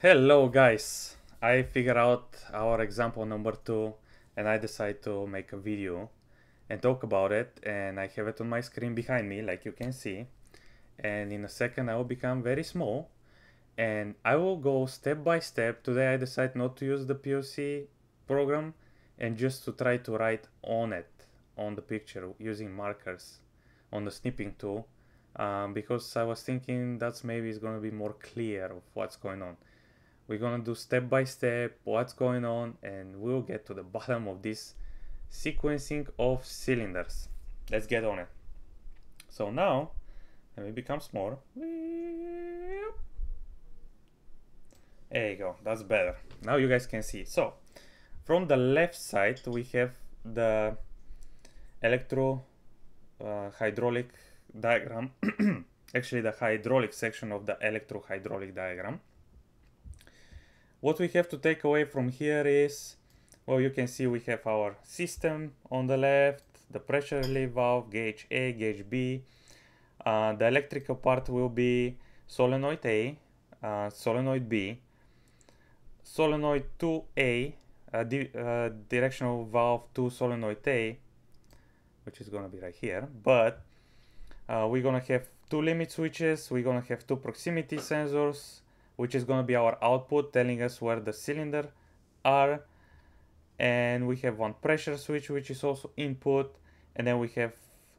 Hello guys, I figured out our example number 2 and I decided to make a video and talk about it, and I have it on my screen behind me like you can see, and in a second I will become very small and I will go step by step. Today I decided not to use the POC program and just to try to write on it, on the picture, using markers on the snipping tool, because I was thinking that's maybe it's going to be more clear of what's going on. We're gonna do step by step what's going on, and we'll get to the bottom of this sequencing of cylinders. Let's get on it. So now, let me become small. There you go, that's better. Now you guys can see. So, from the left side, we have the hydraulic diagram. Actually, the hydraulic section of the electrohydraulic diagram. What we have to take away from here is, well, you can see we have our system on the left, the pressure relief valve, gauge A, gauge B. The electrical part will be solenoid A, solenoid B, solenoid 2A, directional valve to solenoid A, which is going to be right here. But we're going to have two limit switches, we're going to have two proximity sensors, which is going to be our output telling us where the cylinder are, and we have one pressure switch which is also input, and then we have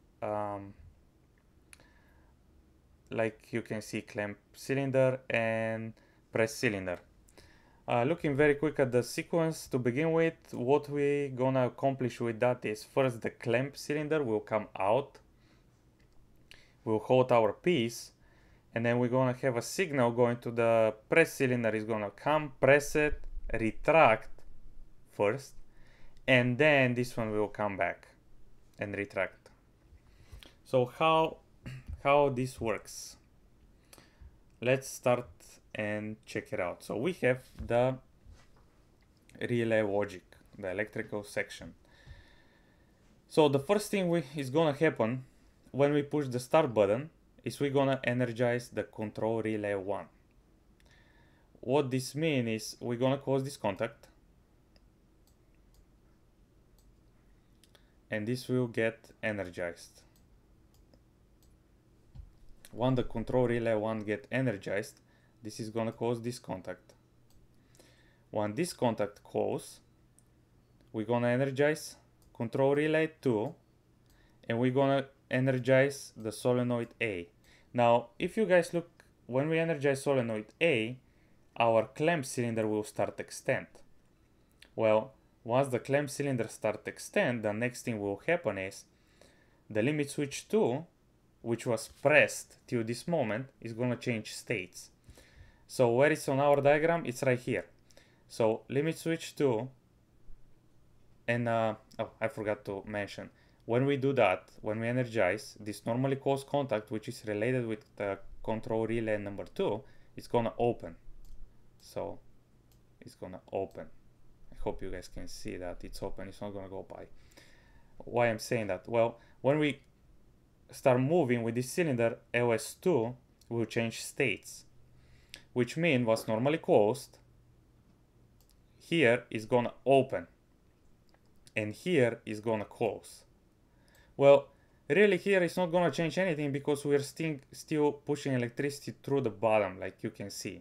like you can see clamp cylinder and press cylinder. Looking very quick at the sequence to begin with, what we're gonna accomplish with that is first the clamp cylinder will come out, we'll hold our piece, and then we're gonna have a signal going to the press cylinder. Is gonna come, press it, retract first, and then this one will come back and retract. So how this works? Let's start and check it out. So we have the relay logic, the electrical section. So the first thing is gonna happen when we push the start button is we're gonna energize the control relay 1. What this means is we're gonna close this contact, and this will get energized. When the control relay 1 get energized, this is gonna close this contact. When this contact closes, we're gonna energize control relay 2, and we're gonna energize the solenoid A. Now, if you guys look, when we energize solenoid A, our clamp cylinder will start extend. Well, once the clamp cylinder start extend, the next thing will happen is the limit switch 2, which was pressed till this moment, is gonna change states. So where it's on our diagram, it's right here. So limit switch 2, and oh, I forgot to mention, when we do that, when we energize, this normally close contact, which is related with the control relay number 2, it's gonna open. So it's gonna open. I hope you guys can see that it's open, it's not gonna go by. Why I'm saying that? Well, when we start moving with this cylinder, LS2 will change states, which means what's normally closed here is gonna open, and here is gonna close. Well, really here it's not gonna change anything because we're still pushing electricity through the bottom, like you can see.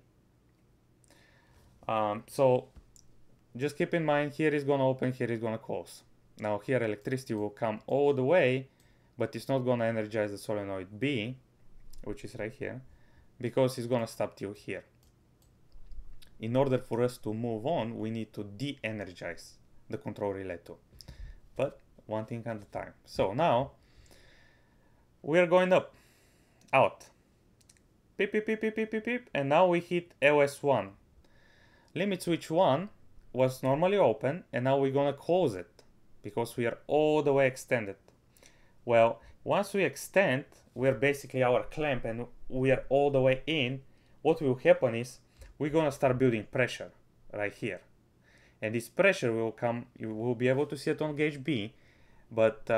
So just keep in mind, here is gonna open, here is gonna close. Now here electricity will come all the way, but it's not gonna energize the solenoid B, which is right here, because it's gonna stop till here. In order for us to move on, we need to de-energize the control relay 2. But one thing at a time. So now we are going up, out, beep, beep, beep, beep, beep, beep, beep, and now we hit LS1. Limit switch 1 was normally open, and now we're gonna close it because we are all the way extended. Well, once we extend, we're basically our clamp and we are all the way in. What will happen is we're gonna start building pressure right here, and this pressure will come, you will be able to see it on gauge B, but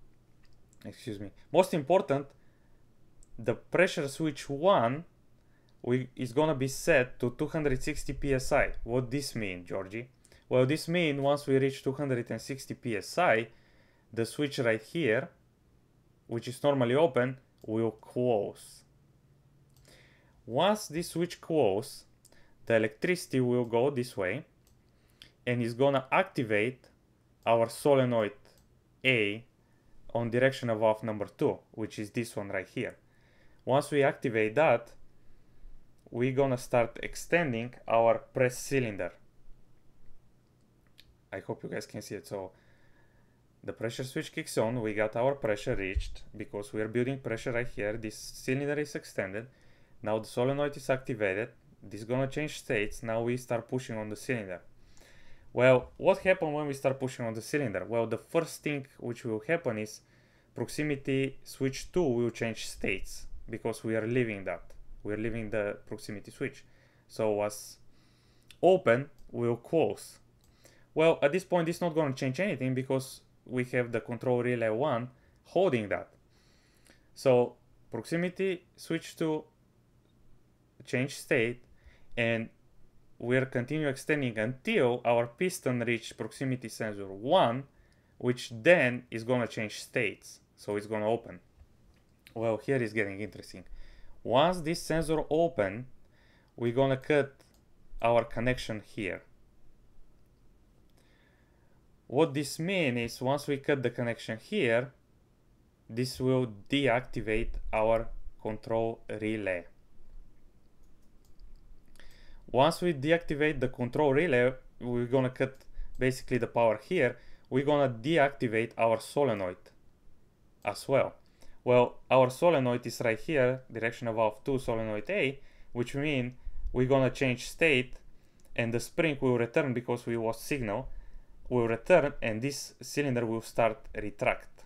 excuse me, most important, the pressure switch 1 is gonna be set to 260 psi. What this mean, Georgie? Well, this means once we reach 260 psi, the switch right here, which is normally open, will close. Once this switch closes, the electricity will go this way and is gonna activate our solenoid A on direction of valve number 2, which is this one right here. Once we activate that, we're gonna start extending our press cylinder. I hope you guys can see it. So the pressure switch kicks on, we got our pressure reached because we are building pressure right here. This cylinder is extended. Now the solenoid is activated. This is gonna change states. Now we start pushing on the cylinder. Well, what happened when we start pushing on the cylinder? Well, the first thing which will happen is proximity switch 2 will change states because we are leaving that. We are leaving the proximity switch. So as open will close. Well, at this point it's not going to change anything because we have the control relay 1 holding that. So proximity switch 2 change state, and we'll continue extending until our piston reach proximity sensor 1, which then is going to change states. So it's going to open. Well, here is getting interesting. Once this sensor open, we're going to cut our connection here. What this means is once we cut the connection here, this will deactivate our control relay. Once we deactivate the control relay, we're gonna cut basically the power here. We're gonna deactivate our solenoid as well. Well, our solenoid is right here, direction of valve 2, solenoid A, which means we're gonna change state and the spring will return because we lost signal, will return and this cylinder will start retract.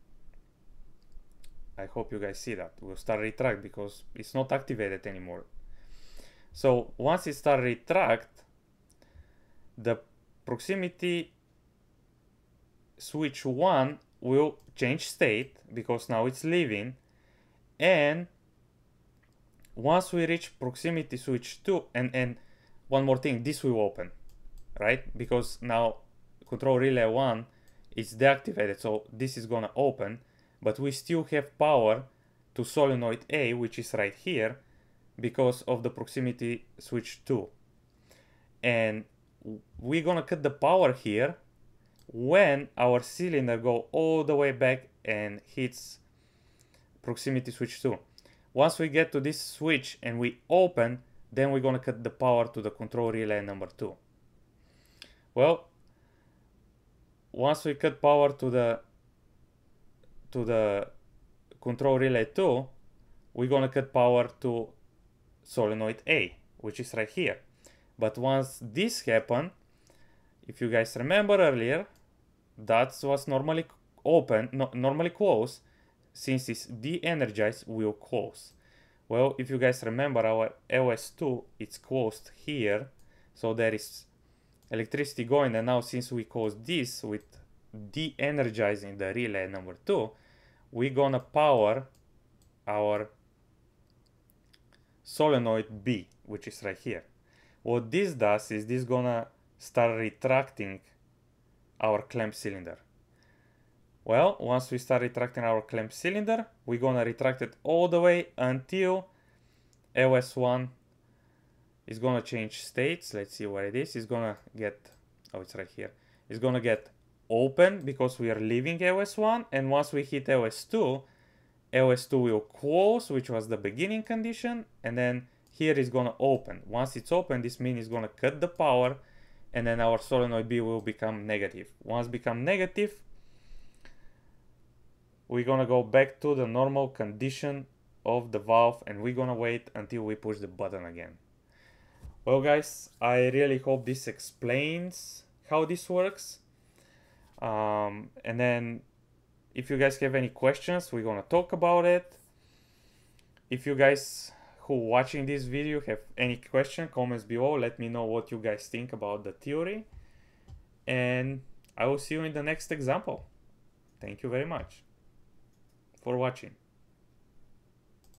I hope you guys see that. We'll start retract because it's not activated anymore. So once it starts retract, the proximity switch 1 will change state because now it's leaving, and once we reach proximity switch 2, and one more thing, this will open, right? Because now control relay 1 is deactivated, so this is gonna open, but we still have power to solenoid A, which is right here, because of the proximity switch 2. And we're gonna cut the power here when our cylinder go all the way back and hits proximity switch 2. Once we get to this switch and we open, then we're gonna cut the power to the control relay number 2. Well, once we cut power to the control relay 2, we're gonna cut power to solenoid A, which is right here. But once this happened, if you guys remember earlier, that was normally open, normally closed. Since it's de-energized, will close. Well, if you guys remember, our LS2, it's closed here, so there is electricity going, and now since we close this with de-energizing the relay number 2, we're gonna power our solenoid B, which is right here. What this does is this gonna start retracting our clamp cylinder. Well, once we start retracting our clamp cylinder, we're gonna retract it all the way until LS1 is gonna change states. Let's see where it is. It's gonna get, oh, it's right here. It's gonna get open because we are leaving LS1, and once we hit LS2, LS2 will close, which was the beginning condition, and then here is gonna open. Once it's open, this means it's gonna cut the power, and then our solenoid B will become negative. Once become negative, we're gonna go back to the normal condition of the valve, and we're gonna wait until we push the button again. Well guys, I really hope this explains how this works. And then if you guys have any questions, we're gonna talk about it. If you guys who watching this video have any question, comments below, let me know what you guys think about the theory. And I will see you in the next example. Thank you very much for watching.